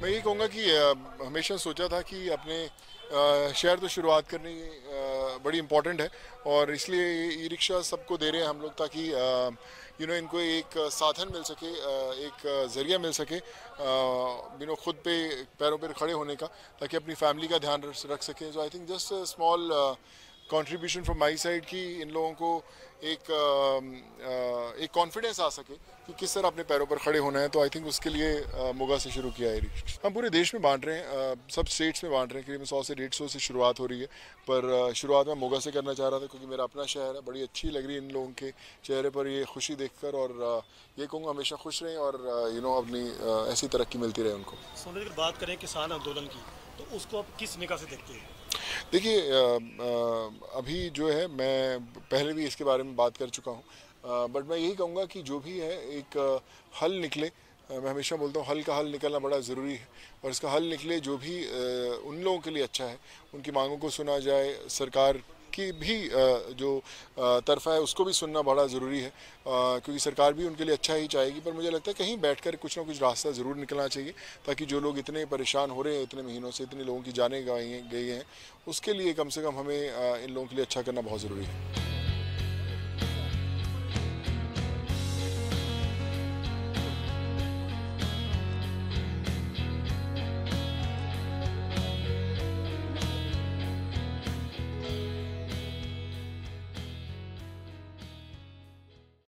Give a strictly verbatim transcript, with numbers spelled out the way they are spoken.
मैं यही कहूँगा कि अ, हमेशा सोचा था कि अपने अ, शहर तो शुरुआत करनी अ, बड़ी इम्पोर्टेंट है और इसलिए ई रिक्शा सबको दे रहे हैं हम लोग ताकि यू नो इनको एक साधन मिल सके, अ, एक ज़रिया मिल सके यू नो खुद पे पैरों पर खड़े होने का, ताकि अपनी फैमिली का ध्यान रख रख सकें। So I think just small contribution from my side कि इन लोगों को एक अ, अ, एक कॉन्फिडेंस आ सके कि किस तरह अपने पैरों पर खड़े होना है। तो आई थिंक उसके लिए अ, मोगा से शुरू किया है रिक्शा। हम पूरे देश में बांट रहे हैं, अ, सब स्टेट्स में बांट रहे हैं। करीबन सौ से डेढ़ सौ से शुरुआत हो रही है, पर अ, शुरुआत में मोगा से करना चाह रहा था क्योंकि मेरा अपना शहर है। बड़ी अच्छी लग रही है इन लोगों के चेहरे पर ये खुशी देखकर, और अ, ये कहूँगा हमेशा खुश रहें और यू नो अपनी अ, ऐसी तरक्की मिलती रहे उनको। सोने की बात करें किसान आंदोलन की, तो उसको आप किस निगाह से देखते हैं? देखिए, अ, अ, अभी जो है मैं पहले भी इसके बारे में बात कर चुका हूँ, बट मैं यही कहूँगा कि जो भी है एक अ, हल निकले। अ, मैं हमेशा बोलता हूँ हल का हल निकलना बड़ा ज़रूरी है, और इसका हल निकले जो भी अ, उन लोगों के लिए अच्छा है, उनकी मांगों को सुना जाए। सरकार की भी अ, जो अ, तरफा है उसको भी सुनना बड़ा ज़रूरी है, अ, क्योंकि सरकार भी उनके लिए अच्छा ही चाहेगी। पर मुझे लगता है कहीं बैठकर कुछ ना कुछ रास्ता ज़रूर निकलना चाहिए, ताकि जो लोग इतने परेशान हो रहे हैं इतने महीनों से, इतने लोगों की जानें गई गई हैं, उसके लिए कम से कम हमें अ, इन लोगों के लिए अच्छा करना बहुत ज़रूरी है।